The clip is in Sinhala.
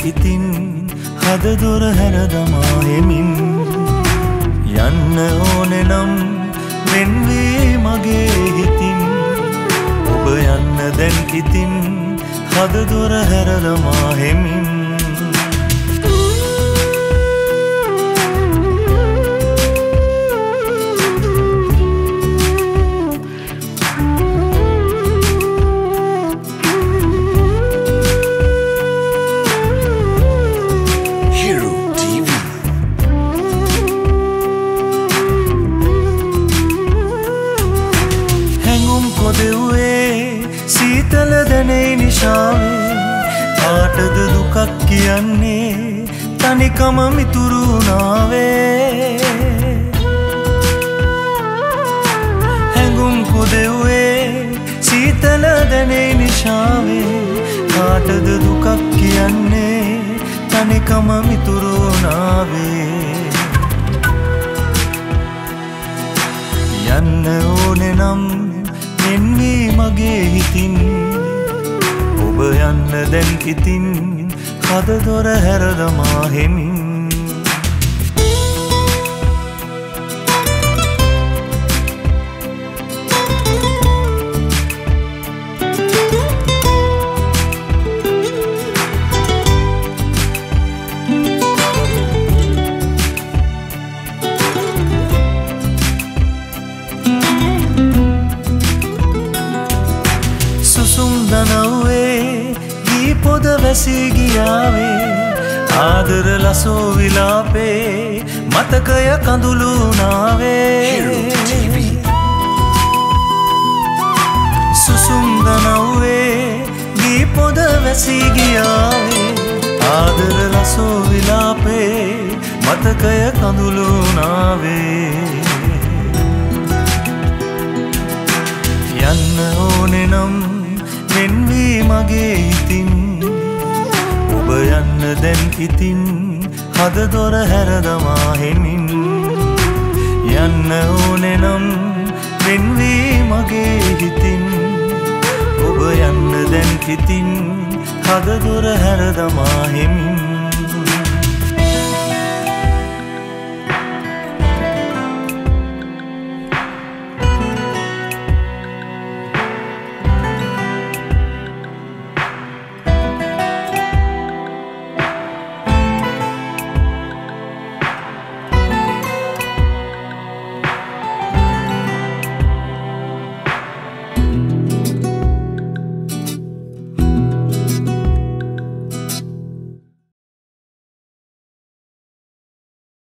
ඉතින් හද දොර හැර දමා හෙමින් යන්න ඕනේ නම් වෙන්වී මගේ හිතින් ඔබ යන්න දැන් ඉතින් හද දොර හැර දමා හෙමින් සීතල දැනේ නිශාවේ කාටද දුකක් කියන්නේ තනිකම මිතුරු නාවේ හැඟුම් කොදෙව්වේ සීතල දැනේ නිශාවේ කාටද දුකක් කියන්නේ තනිකම මිතුරු නාවේ යන්න ඕනේ නම් එන්වී මගේ හිතින් ඔබ යන්න දැන් ඉතින් හද දොර හැර දමා හෙමින් දනව්වේ දී පොද වැසී ගියාවේ ආදර ලසෝ විලාපේ මතකය කඳුළු නාවේ සුසුම් දනව්වේ දී පොද වැසී ගියාවේ ආදර ලසෝ විලාපේ මතකය කඳුළු නාවේ යන්න ඕනේ නම් වෙන්වී මගේ හිතින් ඔබ යන්න දැන් ඉතින් හද දොර හැර දමා හෙමින් යන්න ඕනේ නම් වෙන්වී මගේ හිතින් ඔබ යන්න දැන් ඉතින් හද දොර හැර දමා හෙමින්